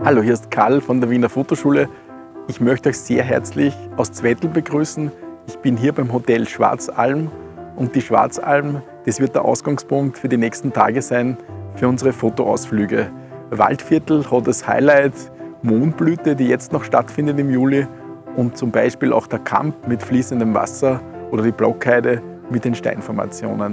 Hallo, hier ist Karl von der Wiener Fotoschule. Ich möchte euch sehr herzlich aus Zwettl begrüßen. Ich bin hier beim Hotel Schwarzalm und die Schwarzalm, das wird der Ausgangspunkt für die nächsten Tage sein für unsere Fotoausflüge. Waldviertel hat das Highlight Mohnblüte, die jetzt noch stattfindet im Juli, und zum Beispiel auch der Kamp mit fließendem Wasser oder die Blockheide mit den Steinformationen.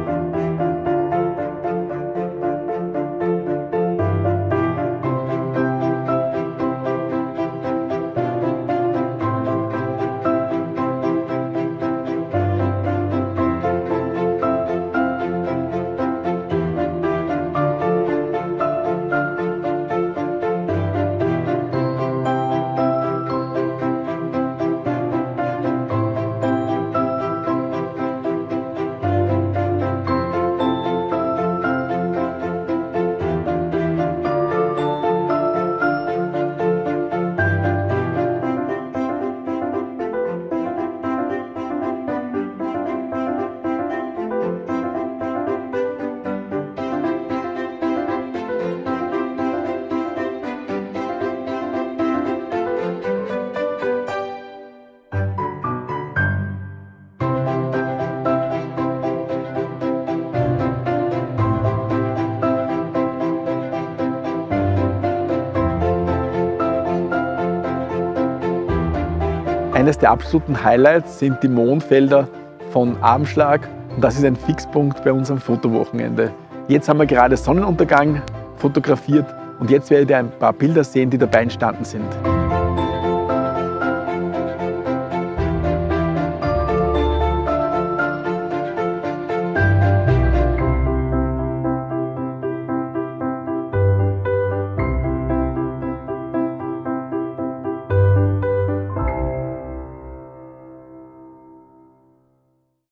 Eines der absoluten Highlights sind die Mohnfelder von Abendschlag und das ist ein Fixpunkt bei unserem Fotowochenende. Jetzt haben wir gerade Sonnenuntergang fotografiert und jetzt werdet ihr ein paar Bilder sehen, die dabei entstanden sind.